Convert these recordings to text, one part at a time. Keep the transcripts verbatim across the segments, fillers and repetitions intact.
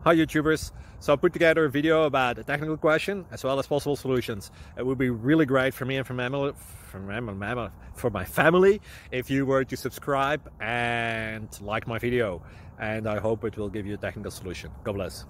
Hi YouTubers. So I put together a video about a technical question as well as possible solutions. It would be really great for me and for my, for my, for my family if you were to subscribe and like my video, and I hope it will give you a technical solution. God bless.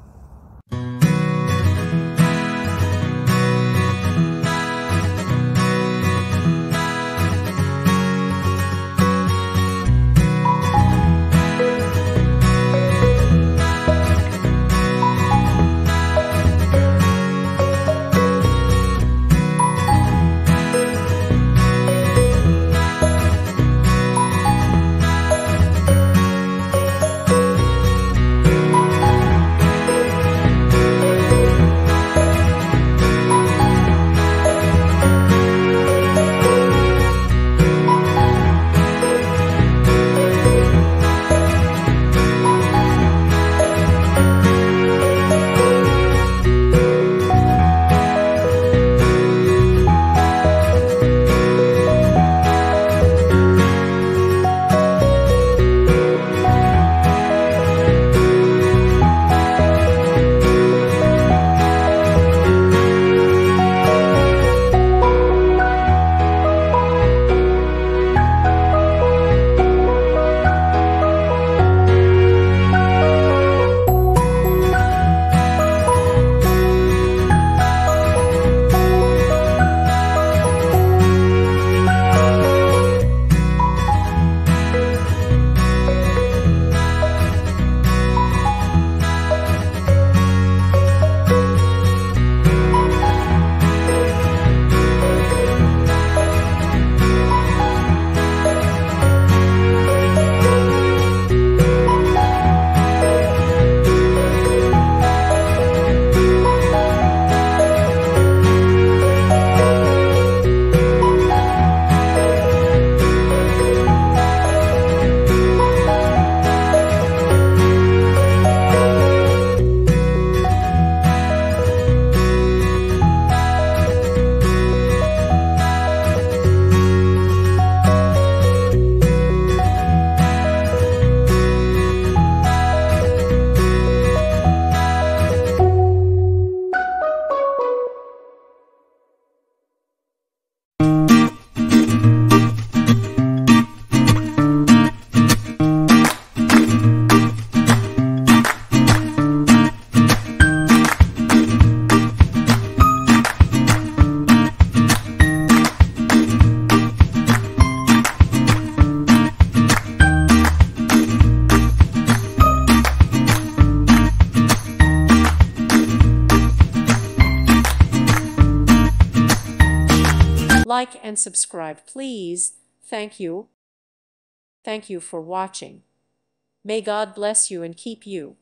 Like and subscribe, please. Thank you. Thank you for watching. May God bless you and keep you.